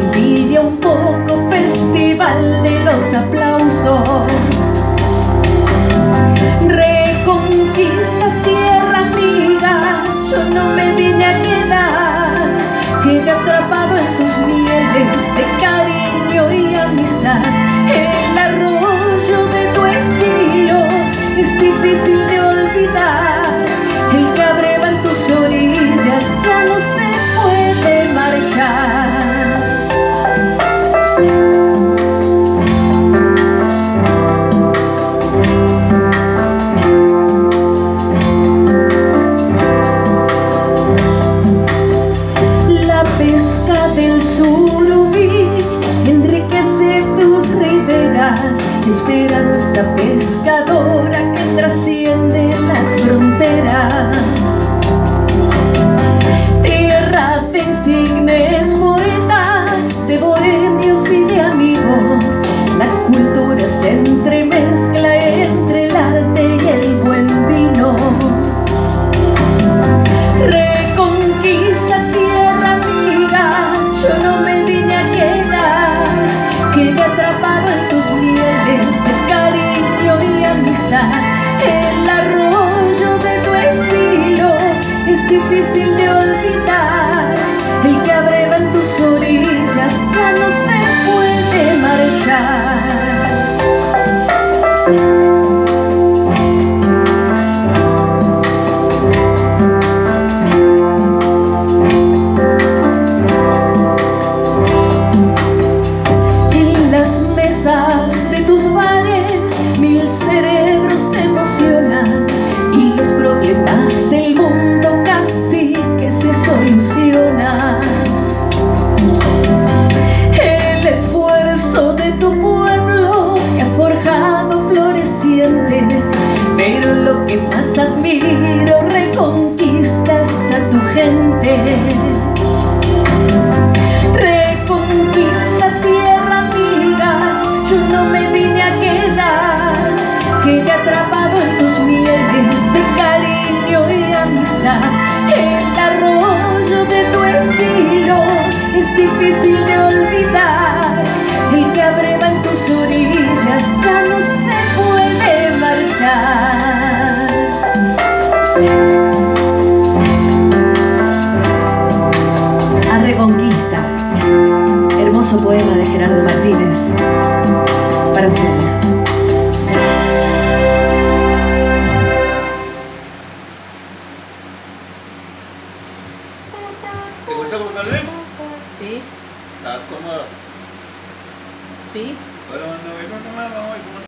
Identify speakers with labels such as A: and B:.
A: envidia un poco, festival de los aplausos. Reconquista tierra amiga, yo no me vine a quedar. Quedé atrapado en tus mieles de cariño y amistad. El arroyo de tu estilo es difícil de olvidar. El que abreva en tus orillas ya no se puede marchar. La pesca del surubí enriquece tus riberas, esperanza pescadora que trasciende las fronteras. Tierra de insignes poetas, de bohemios y de amigos, la cultura se entremezcla entre el arte y el buen vino. Reconquista tierra amiga, yo no me vine a quedar. Quedé atrapado en tus mieles de cariño y amistad. El arroyo de tu estilo es difícil de olvidar. El que abreva en tus orillas ya no se puede marchar. De tus bares mil cerebros se emocionan y los problemas del mundo casi que se solucionan. El esfuerzo de tu pueblo que ha forjado floreciente, pero lo que más admiro, reconquistas a tu gente. Reconquista tierra amiga, yo no me vine a quedar. Quedé atrapado en tus mieles de cariño y amistad. El arroyo de tu estilo es difícil de olvidar. El que abreva en tus orillas ya no se puede marchar. A Reconquista, hermoso poema de Gerardo Martínez, para ustedes.
B: ¿Te gustó cómo canté?
C: Sí.
B: ¿Estás cómodo?
C: Sí.
B: Bueno, no voy a nada, vamos a